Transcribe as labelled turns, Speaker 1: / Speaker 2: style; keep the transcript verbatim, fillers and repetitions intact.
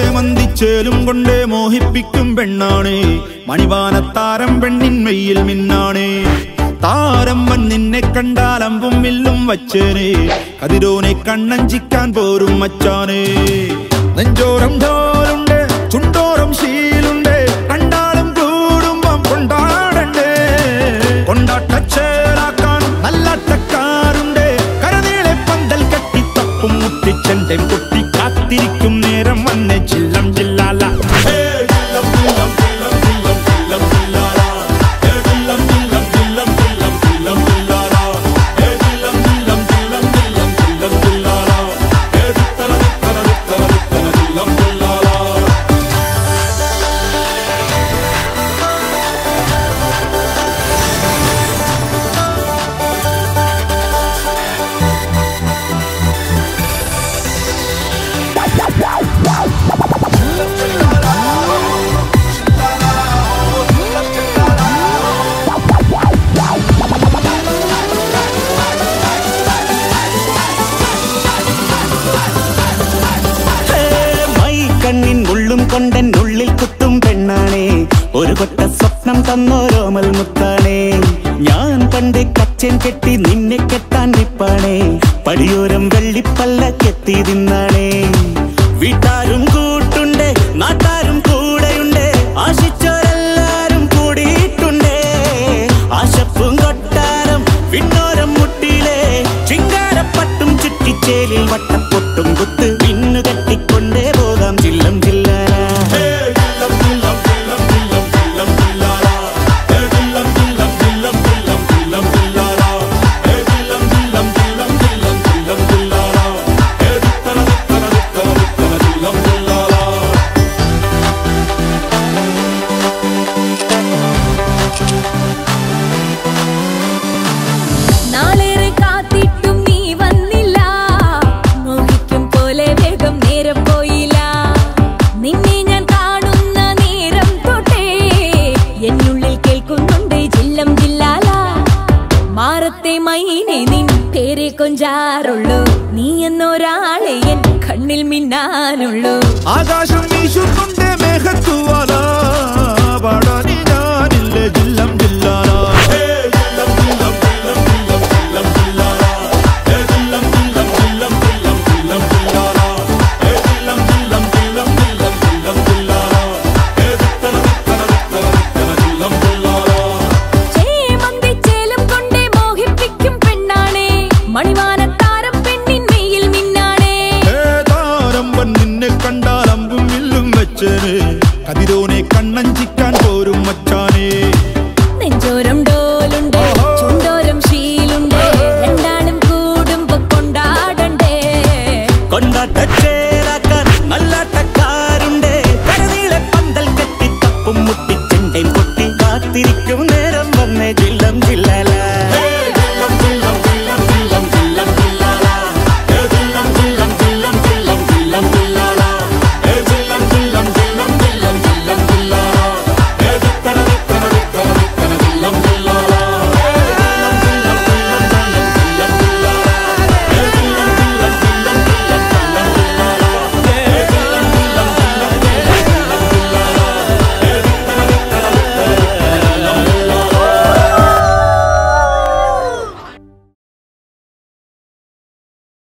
Speaker 1: ചേലും കൊണ്ടേ മോഹിപ്പിക്കും പെണ്ണാണേ മണിവാനത്താരം പെണ്ണിൻ മെയ്യിൽ മിന്നാണേ താരം വൻ നിന്നെ കണ്ടാൽ അമ്പും വില്ലും വച്ചേനെ കതിരോനെ കണ്ണഞ്ചിക്കാൻ പോരും മച്ചാനേ നെഞ്ചോരം ഢോലുണ്ട് ചുണ്ടോരം ശീലുണ്ട് കണ്ടാലും കൂടുമ്പം കൊണ്ടാടണ്ടേ കൊണ്ടാട്ടച്ചേലാക്കാൻ നല്ലാട്ടക്കാരുണ്ട് കരനീളെ പന്തൽ കെട്ടി തപ്പും മുട്ടിച്ചെണ്ടൻ കുട്ടി കാത്തിരിക്കും നേരം വന്നെ ചില്ലം ജില്ലാല
Speaker 2: ഉള്ളിൽ കുത്തും പെണ്ണാണേ ഒരു കൊട്ട സ്വപ്നം തന്നോരോമൽ മുത്താണേ ഞാൻ പണ്ട് കച്ചൻ കെട്ടി നിന്നെ കെട്ടാൻ നിപ്പാണേ പടിയോരം വെള്ളിപ്പല്ല കെത്തി തിന്നാണേ വീട്ടാരും കൂട്ടുണ്ട് നാട്ടാരും കൂടെയുണ്ട് ആശിച്ചോരെല്ലാരും കൂടിയിട്ടുണ്ട് ആശപ്പും കൊട്ടാരം വിണ്ണോരം മുട്ടിയിലെ ചിങ്കാരപ്പട്ടും ചുറ്റിച്ചേലിൽ വട്ടപ്പൊട്ടും കുത്ത് പിന്നു കെട്ടിക്കൊണ്ടേ പോകാം ജില്ലം ജില്ലാല കൊഞ്ചാറുള്ളൂ നീ എന്നൊരാളെ എൻ കണ്ണിൽ മിന്നാനുള്ളൂ
Speaker 1: ആകാശം വീശുന്നുണ്ടേ മേഘത്തുവാല പാടാനി ഞാനില്ലേ ജില്ലം ജില്ലാല
Speaker 2: കതിരോനെ കണ്ണഞ്ചിക്കാൻ പോരും മച്ചാനേ നെഞ്ചോരം